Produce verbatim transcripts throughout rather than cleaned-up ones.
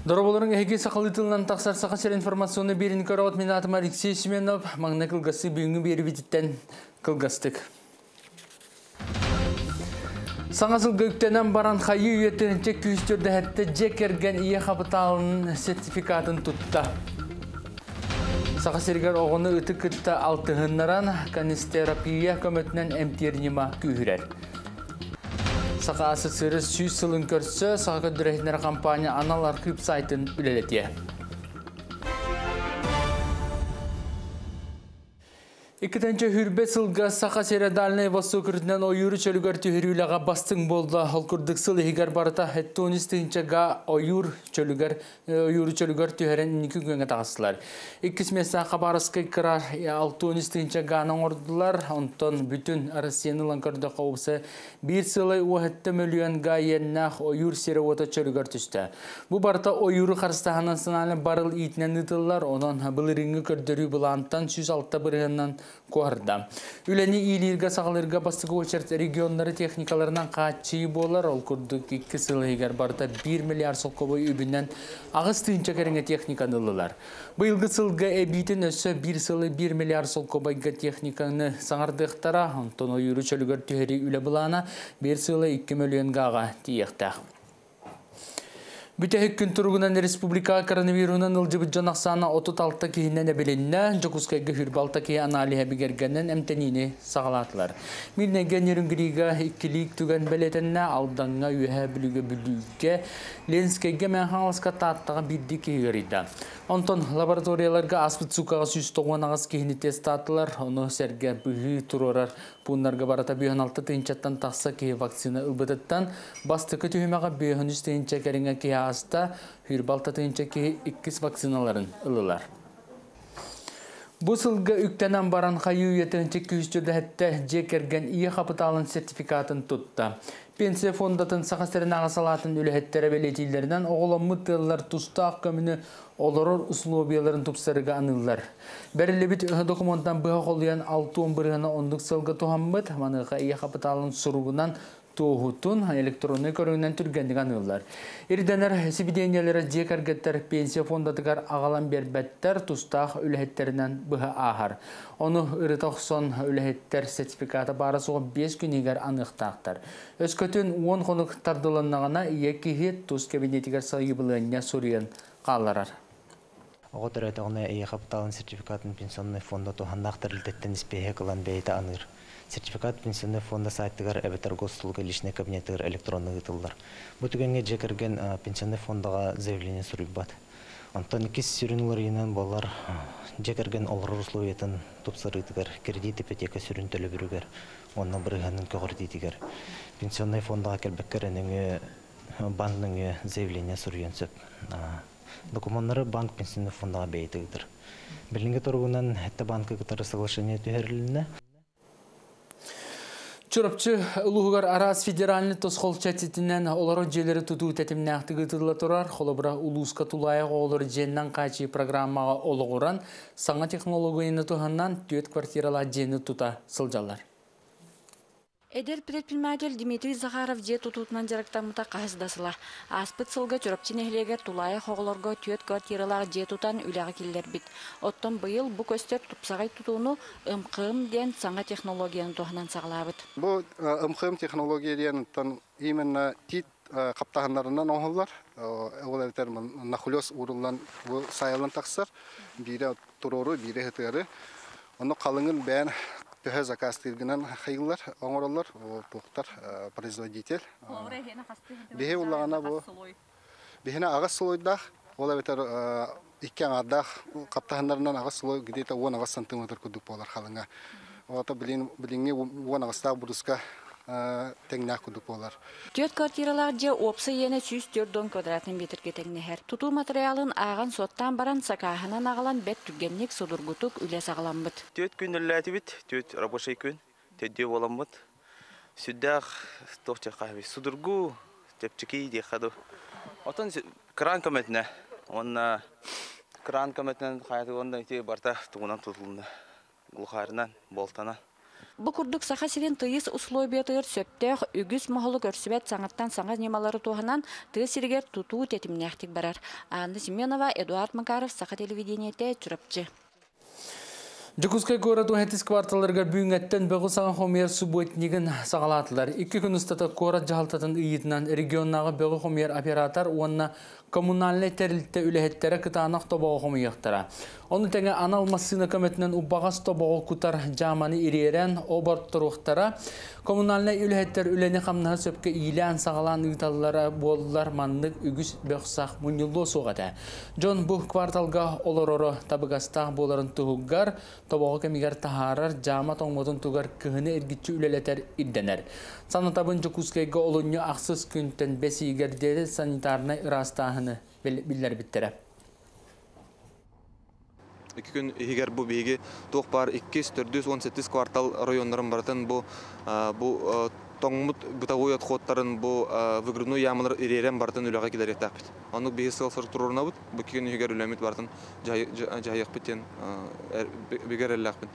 Дораболарын әйге сақалытылынан тақсар сақасыр информационны берін көрават мен атым Алексей Семенов, маңна кылгасы бүгінгі бері бетіттен кылгастық. Саңасыл көктенен баран қайы үйетінінше күйістерді әтті жекерген ие қабыталының сертификатын тұтта. Сақасыргар оғыны үті күтті алтығыннаран канистерапия көмітінен әмтерінема күйірер. Сақа асы сыры сүйіз сылын көрсі, сақа көдірәйтінер компания анал архив сайтын үлелетия. Икітінші хүрбе сылға сақа середалыны васу күртінен ойыры чөлігер түйіріліға бастың болды. Ол күрдік сыл егер барыта әттуыныстығыншаға ойыр чөлігер түйірін үнікі көнгә тағысылар. Иккіс меса қабарысқы қырар алтуыныстығыншаға анан ордылар. Онтон бүтін арасиянылан көрді қауысы бір сылы уәтті миллионға еннақ ойыр сері ота чөлігер түсті. Бұ барыта ойыры қарыстағынан сынаны барыл итінен ұтылар. Онан бұлырыңы көрдірі бұлантан жүз алты бірғынан Корда. Үләні ийлерге сағалырға бастығы очерт регионлары техникаларынан қачы болар. Ол күрдік екі сылы егер барда бір миллиард солқа бой үбінен ағыз түйінче кәріңе техниканылылар. Бұйылғы сылға әбейтін өсі бір сылы бір миллиард солқа бойға техниканы саңардықтара, онтон ойыры чөлігер түйері үлі бұлана бір сылы екі миллионға аға тиектақ. Бүтәхік күн тұрғынан республика коронавирунан ылжыбыт жанақсана отыз алты кейінен әбіленіне жоқұскайғы хүрбалта кей анали әбігергеннен әмтеніне сағалатылар. Мирнеген ерінгіриға иккілік түген бәлетінне алданға үйе білігі біліге ленскайге мән хаңылысқа таттыға бірді кейгерді. Онтон лабораторияларға аспыт сукаға сүйіз тоғын ағыз кейіні тест атылар. Оны сәрге бүгі тұрорар. Бұнларға барата бүйін алты түйінчаттан тақса кей вакцина ұлбыдыттан бастықы түйімеға бүйін үз түйінча кәріңе кей аста хүрбалта түйінча кей иккіс вакциналарын ұлылар. Бұл сылға үктенен баран қайы үйетінче күйістірді әтті жекерген ие қапыталын сертификатын тұтты. Пенсия фондатын сақастарын ағасалатын үліхеттері белетейлерінен оғылы мұттылар тұстақ көміні оларыр ұслобияларын тұпсарыға анылар. Бәрілі біт документан бұға қолыян алты он бірғана ондық сылға туғамбыд, манығы ие қапыталын сұрғынан тоғытын электронный көріңнен түргендік анылар. Ирденер сибидениялары жекаргеттер пенсия фондатығар ағалан бербәттер тұстақ үліхеттерінен бұға ағар. Оны ұрытақсон үліхеттер сертификаты барысуға бес күнегер анықтақтар. Өз көтін он қонық тардылыннағына екігі тұс кабинетігер сайыбылығына сұрыйын қаларар. Оғыт өрәтіғіне ие қапталын сертификатын пенсионный фонда туғандақтыр үлтеттен іспейе қылан бейті аныр. Сертификат пенсионный фонда сайттығар әбетер гостылығы лишне кабинетігер электронны ғытылдар. Бұ түгенге жекерген пенсионный фондаға заявление сұрып бат. Онтан икис сүрінілер енен болар жекерген олар условиятын тұпсырытығар, кредит ипотека сүрін төлі бүрігер, онна бірғанын көғыр дейтігер. Пенсионный фондаға келбеккер әніңі банкның заявление сұрыйын сөп. Документтары банк пенсионный фондаға бейтігдір. Білінгі тұрғынан әтті банкы қытары соглашение түйеріліне. Чурапчы ұлығығар арас федеральны тосқол чатетінен олары желері тұту тәтіміне ақтығы тұдыла тұрар. Қолыбыра ұлысқа тұлайық олары женнен қачы программаға олығыран саңа технологияны тұғаннан төт квартирала жені тұта сылжалар. Эдер предприниматель Дмитрий Захаров же тутутунан жарактамыта қағыздасыла. Аспыт сылға чурапчын әхлегер тулайы хоғыларға түйет квартиралар же тутан үләғі келдер бит. Оттон бұйыл бұ көстер тұпсағай тұтуыну ұмқым ден саңа технологияны туғынан сағылабыт. Бұл ұмқым технология ден именно тит қаптағандарынан оңғылар. Ол әвітер нахулес ұрылан сайылан тақсыр. Бире тұроры, бире хетері. Оны қалыңын бән Төһә заказ тиргенен хайылар, оңоралар, тоқтар, производитель. Бехе уллагана бу. Бехне агас солойдах, ола бетер икки аңардах каптаһаннарынан агас солой где-то он агас сантиметр кудук болар халыңа. Ота билин билинге он агаста буруска теңнәк кудук болар. Төт квартиралар же опсы ене жүз төрт квадратный метрге теңнәһәр. Туту материалын аган соттан баран сакаһынан агалан бет түгенник судургутук үле сагаламбыт. Төт күннәләти бит, төт рабочий күн, төтдә боламбыт. Сүддәх тохча кахви судургу, тепчики ди хаду. Отан кран көмәтнә. Онна кран көмәтнән хаяты онда ите барта тугынан тутулды. Улхарынан болтана. Бу курдук саха сирен тыйыс условиятыр сөптөх үгүс мохолу көрсүбет саңаттан саңа немалары туһанан тыйыс сиригер тутуу тетимнехтик барар. Анна Семенова, Эдуард Макаров, Саха телевидениете, Чурапчы. Жокускай городу хетис кварталарга бүгүнгеттен бөгү саңа хомер субботнигин сагалатылар. Икки күн ыстата город жалтатын ыйытынан регионнагы бөгү хомер оператор уонна коммунальный терилте үлехеттері кытанақ тобоғы хомияқтара. Оны тәңе анал массына көметінен ұбағас тобоғы кутар жаманы иререн оборттыруқтара. Коммунальный үлехеттер үлені қамнаға сөпке илән сағалан ұйталылары болылар маннық үгіс бөқсақ мұнылы соғады. Жон бұл кварталға олар-оры табығастақ боларын тұғығар, тобоғы кемігер тахарар жама тоңмодын тұғар кіғыны әргітчі үлелетер идденер. Санатабын Жокускайға олынны ақсыз күнтен бесігердері санитарны ырастағыны білдер біттері. İki gün eğer bu bilgi tohbar iki yüz dört yüz on sekiz kvartal rayonların baratan bu bu toğmut butagoyat kodların bu vügrunu yağmalar ireren baratan ülke gider etapit. Onu bir sıl strukturuna bu bu iki gün eğer ülemit baratan cahayık biten bigerellakbin.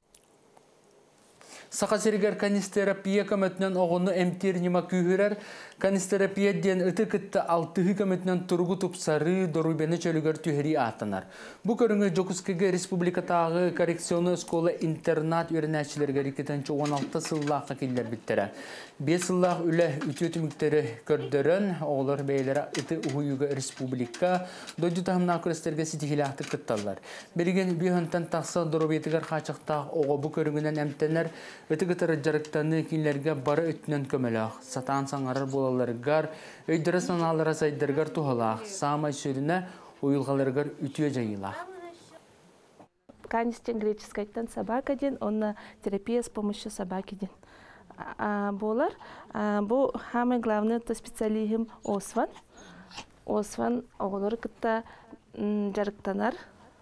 Сақасыргер канистерапия көмөтінен оғыны әмтернема күйірер, канистерапия ден үті күтті алтығы көмөтінен тұрғы тұпсары дорубені чөлігер түйері атынар. Бұ көріңі Жокускайғы республикатағы коррекционы сколы интернат өрінәшілерге рекетенші он алты сыллаққа келдер біттері. бес сыллақ үлі үті өтіміктері көрдірін, оғылар бәйлері үті ұғыюғы республика дойды тағымна күрестерге сетихилақты күтталар. Берген бүйхантан тақсы дорубетігер қачықтақ оғы бұ көріңінен әмтенер өтігітері жарықтаны кейлерге бары өтінен көмеліғ. Сатан саңарыр болаларығар, өйдірі саналары сайдырғар туғалақ, самай сөріне ойылғаларығар үтіе жайылақ. Канистен греческайтан собака ден, онна терапия с помощью собаки ден. Болар, бұл хамы главный специализм Осван. Осван оғылары күтті жарықтанар.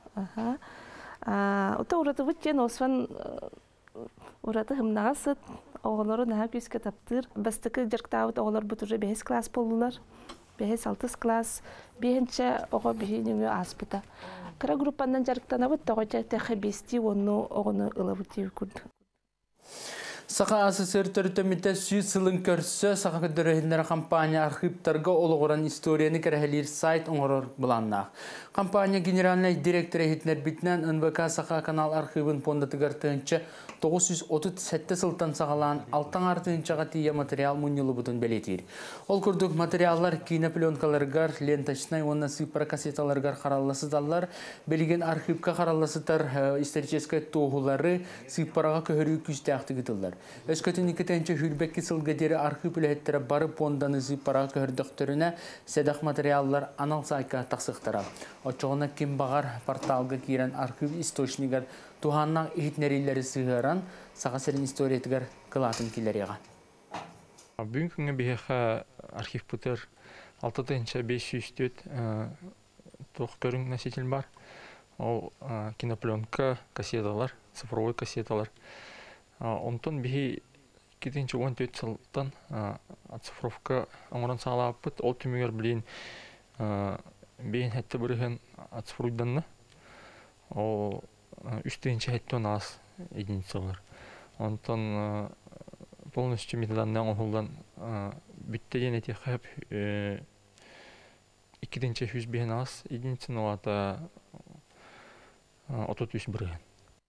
Ота ұраты бұттен Осван ураты хымнаға сыт, оғылары наға күйіске таптыр. Бастықы жарықтауыт оғылар бұт уже бәйіз класс болулар. Бәйіз алтыз класс, бейінші оға бейініңі аз бұта. Кыра группандан жарықтана бұт, оға тәқі бесті оны оғыны ылы бұты өкірді. Сақа АССР төртөмітті сүйіз сылын көрсі, сақа көдірігіндері компания архивтарға олығыран историяны кәрәхелер сайт оңырыр бұланнақ. Компания генеральный директоры хетінер бітінен эн вэ ка сақа канал архивын пондатығар түйінші тоғыз жүз отыз жеті сылтан сағалан алтан артыншаға тия материал мұнылы бұтын бәлетер. Ол күрдік материаллар кинопленкаларғар, лентачнай, онна сыпара кассеталарғар қараласыдалар, белген архивка қараласыдар историческай тоғылары сыпараға көхірі күстәқті күтілдер. Өскөтін икетенче хүлбекки сылгадері архив үләттері бары понданы сыпараға көхірдіқтіріне седақ материаллар анал сайқа тақсықтара. Очоғына кем бағар порталға кейрен архив источнигар туханнақ ихитнерилері сығыран сағасырын историятығар қылатын келереға. Бүгін күнгі бейхі архив бұтыр алты тысяча бес жүз төт тоқ көрің носитель бар. Ол кинопленка кассеталар, цифровой кассеталар. Онтон бейхі екі тысяча он төрт сылтан оцифровка оңырын сағалап бұт. Ол түмігер білейін бейін әтті бірігін оцифруйданны. Ол үш тысяча хеттон аз единицалар. Онтон полностью метаданнан оғылдан бүттеден әте қап екі тысяча жүз бейін аз единицын олата отыз үш бірігін.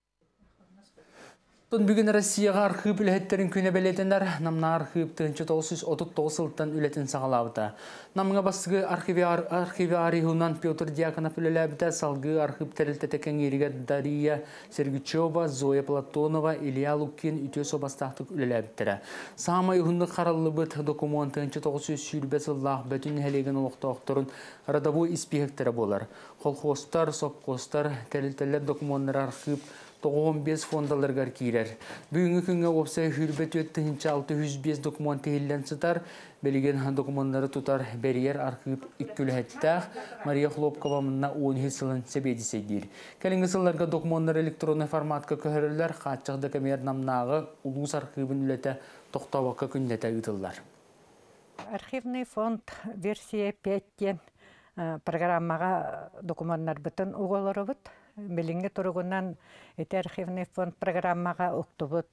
Бүгін Россияға архив үлеттерін көне бәлетендер, намна архив тыгынчы тоғыз жүз отыз тоғыз сылттан үлетін сағалауыда. Намыңа басығы архивиарихунан Петр Дьяконов үлеләбіті салғы архив тәрілтетекен еріге Дария Сергичева, Зоя Платонова, Илья Лукин үте собастақтық үлеләбіттері. Сама үйхінді қаралы бұд документ тыгынчы тоғыз жүз сүйірбе сыллақ бөтін әлеген олықты оқтырын радовой испехеттері болар. Қолхостар, сопқостар, тәрілтелер документтер архив тоғыз бес фондаларғар кейрер. Бүгінгі күнге опсай хүрбет өтті алты жүз бес документ тейілден сытар, белген документтары тұтар бәрiyер архив ikкілі әттәқ Мария Хлопкова мұнна он сылын себеді сейдер. Кәлінгі сылларға документтар электронный форматқа көхірілер, қатшық документ намнағы ұлыс архивын үлеті тоқтауаққа күндеті ұтылар. Архивный фонд версия пять программаға документтар бұтын ұғылары бұт. Белинге тұрғынан эти архивный фонд программаға ұқтыбыт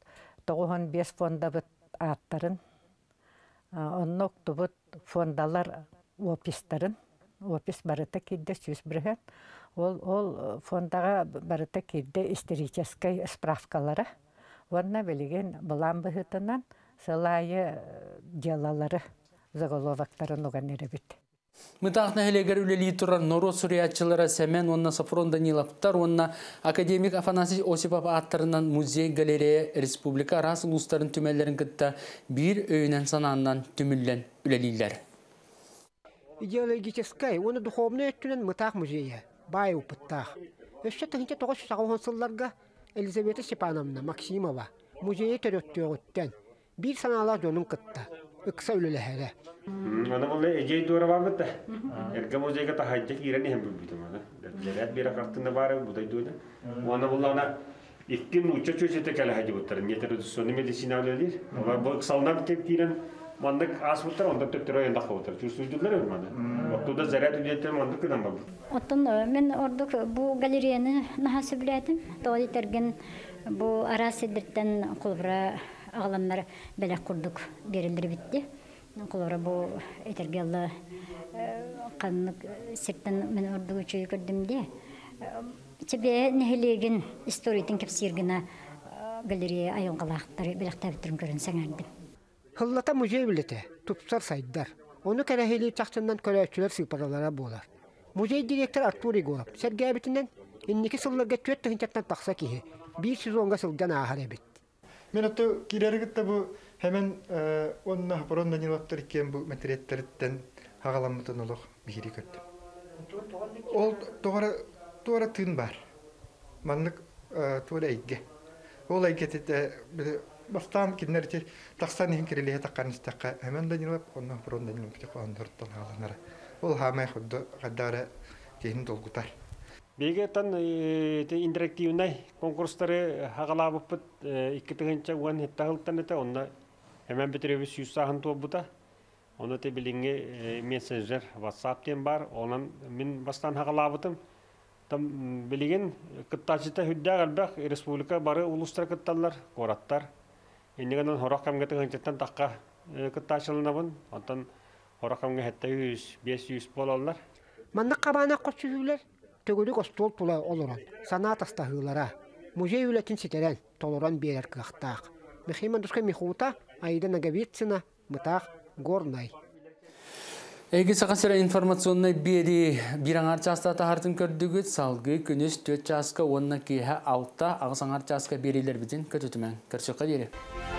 тоғухан бес фонда бұт аттарын, оннық тұбыт фондалар опистарын, опис барыта кейді сүз бірген, ол, ол фондаға барыта кейді историческай справкалары, онна білеген бұлан бұхытынан сылайы делалары заголовактарын оған әребет. Мытақна хелегер үлелі тұрар Норо Суриятчылары Сәмен, онна Сафрон Даниловтар, онна академик Афанасий Осипов аттарынан музей, галерея, республика арас ұлыстарын түмәлерін кітті бір өйінен сананынан түміллен үлелейлер. Идеологическай, оны духовный өттінен мытақ музейі, бай ұпыттақ. Өші тұхынча тоғыз жүз ағуын сылларға Елизавета Степановна Максимова музейі төрөттіе өттен бір санала жонын кітті, үкса үлелі әрі. Аны бұл әжей дуара бабытта. Әргі музейға тахайдек ирені хем бүлбітім. Ләрәт бері қартында бары бұдай дуыда. Оны бұл ана иккін ұча чөсеті кәлі хайды бұттар. Нетері соны медицина өлелер. Бұл қысалынан кеп кейрен мандық ас бұттар, онда төптер ойындақ бұттар. Чүрсүйділер өлмады. Оқтуда зәрәт үлеттер мандық күдан бабы. Оттон мен ордық бұл галереяны нахасы білетім. Тоғады терген бұл арас едірттен қолбыра ағаламдар бәлек құрдық берілдір бітті. Қолора бұл этергелі қанық сірттен мен ордығы чөй көрдімде. Тебе нәхелеген историятын кепсергіна галерея айонғалақтары бәлектәбіттірін көрін сәңәрдім. Хыллата музей білеті, тұпсар сайдар. Оны кәрәхелі тақтынан көрәтшілер сыпаралара болар. Музей директор Артур Егоров сәрге әбітінен еннекі сылларға төт тұхынчаттан тақса кейі бір сезонға сылдан ағар әбіт. Мен отто кирәргітті бұл hemen onunla Сафрон Даниловтар кен бұл мәтіреттерден ағаламытын олық бейірі көрді. Ол туара тын бар. Манлық туара әйге. Ол әйге тәді бастан кенлерді тақсан ең керелеге таққан істаққа hemen Данилов, онunla Сафрон Даниловтар қоғандырыттан ағаланары. Ол хамай құдды қаддары кейін долғытар. Беге тан интерактивнай конкурстары ағалабып бұд екі тұғынша оған хеттағылттан әті, онна hemen bitirебіз yüz sahın tobuda. Onu te bilinge messenger WhatsApp tem бар, onun min bastan haqalabıtım. Tam bilingen kıttaçıta hüdda galbaq respublika bары uluslar kıttallar, korattar. Endiğinden horak kamga tıgınçıttan taqqa kıttaçılınabın. Ondan horak kamga hetta yüz, beş yüz bolallar. Mannak qabana qoçsuzlar, tөгөлük ostol tula oluran, sanat astahılara, muzey ületin siteren toluran berer kıqtaq. Мехиман душка мехута, айда наговицина, мытақ, горнай. Эги сақасыра информационный бери бираңар часта тахартын көрдігіт салғы күніс төт часка онна кейі алта ағысаңар часка берилер бізін көтітімен. Көрсеқа дері.